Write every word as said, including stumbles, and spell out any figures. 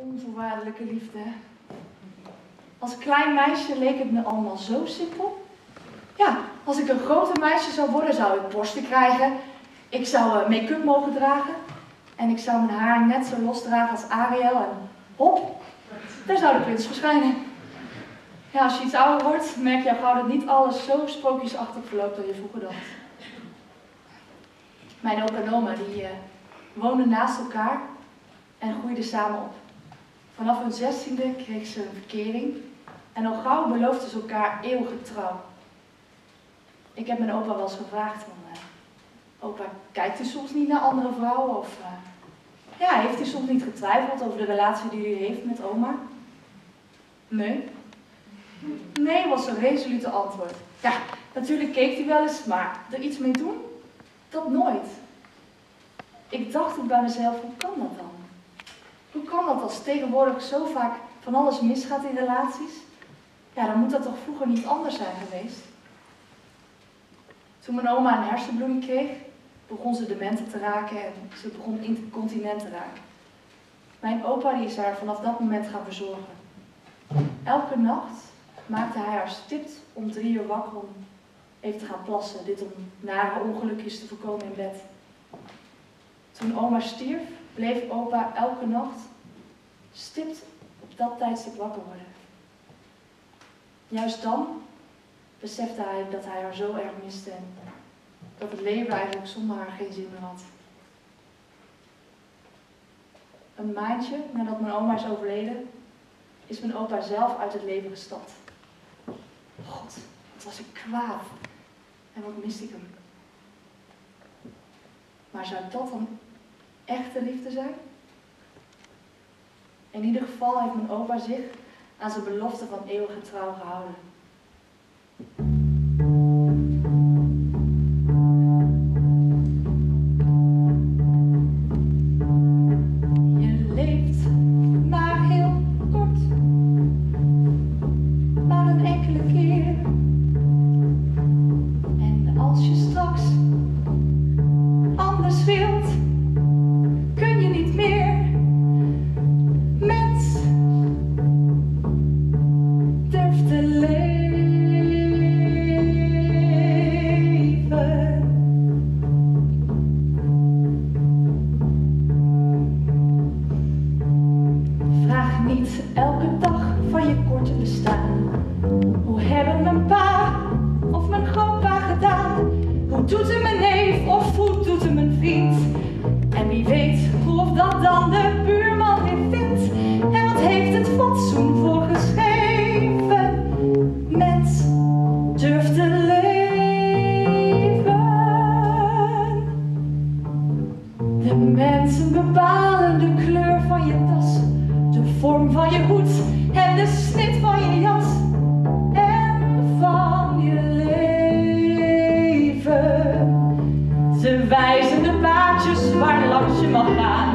onvoorwaardelijke liefde. Als klein meisje leek het me allemaal zo simpel. Ja, als ik een groter meisje zou worden, zou ik borsten krijgen. Ik zou uh, make-up mogen dragen. En ik zou mijn haar net zo los dragen als Ariel. En hop, daar zou de prins verschijnen. Ja, als je iets ouder wordt, merk je al gauw dat niet alles zo sprookjesachtig verloopt dan je vroeger dacht. Mijn opa en oma die, uh, woonden naast elkaar en groeiden samen op. Vanaf hun zestiende kreeg ze een verkering en al gauw beloofden ze elkaar eeuwige trouw. Ik heb mijn opa wel eens gevraagd van, uh, opa, kijkt u soms niet naar andere vrouwen? Of uh, ja, heeft u soms niet getwijfeld over de relatie die u heeft met oma? Nee. Nee, was een resolute antwoord. Ja, natuurlijk keek hij wel eens, maar er iets mee doen? Dat nooit. Ik dacht toen bij mezelf, hoe kan dat dan? Hoe kan dat als tegenwoordig zo vaak van alles misgaat in relaties? Ja, dan moet dat toch vroeger niet anders zijn geweest? Toen mijn oma een hersenbloeding kreeg, begon ze dementer te raken en ze begon incontinent te raken. Mijn opa die is haar vanaf dat moment gaan verzorgen. Elke nacht maakte hij haar stipt om drie uur wakker om even te gaan plassen. Dit om nare ongelukjes te voorkomen in bed. Toen oma stierf, bleef opa elke nacht stipt op dat tijdstip wakker worden. Juist dan besefte hij dat hij haar zo erg miste en dat het leven eigenlijk zonder haar geen zin meer had. Een maandje nadat mijn oma is overleden, is mijn opa zelf uit het leven gestapt. God, wat was ik kwaad. En wat miste ik hem. Maar zou dat dan echte liefde zijn? In ieder geval heeft mijn opa zich aan zijn belofte van eeuwige trouw gehouden. Je leeft maar heel kort, maar een enkele keer. En als je straks anders wilt, kun je niet meer. Mens, durf te leven. Vraag niet elke dag van je korte bestaan. Hoe hebben mijn pa of mijn grootpa gedaan? Hoe doet het mijn neef of hoe doet het mijn vriend? En wie weet hoe of dat dan de buurman weer vindt. En wat heeft het fatsoen voor geschreven? Mens, durf te leven. De mensen bepalen de kleur van je tas, de vorm van je hoed en de snit van je jas. En van je leven. Ze wijzen de paadjes waar langs je mag gaan.